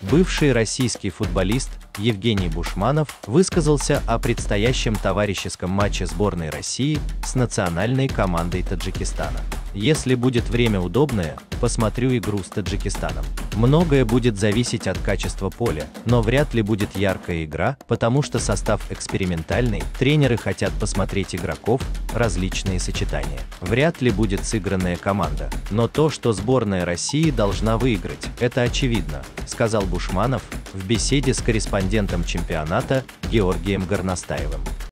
Бывший российский футболист Евгений Бушманов высказался о предстоящем товарищеском матче сборной России с национальной командой Таджикистана. Если будет время удобное, посмотрю игру с Таджикистаном. Многое будет зависеть от качества поля, но вряд ли будет яркая игра, потому что состав экспериментальный, тренеры хотят посмотреть игроков, различные сочетания. Вряд ли будет сыгранная команда, но то, что сборная России должна выиграть, это очевидно, сказал Бушманов в беседе с корреспондентом чемпионата Георгием Горностаевым.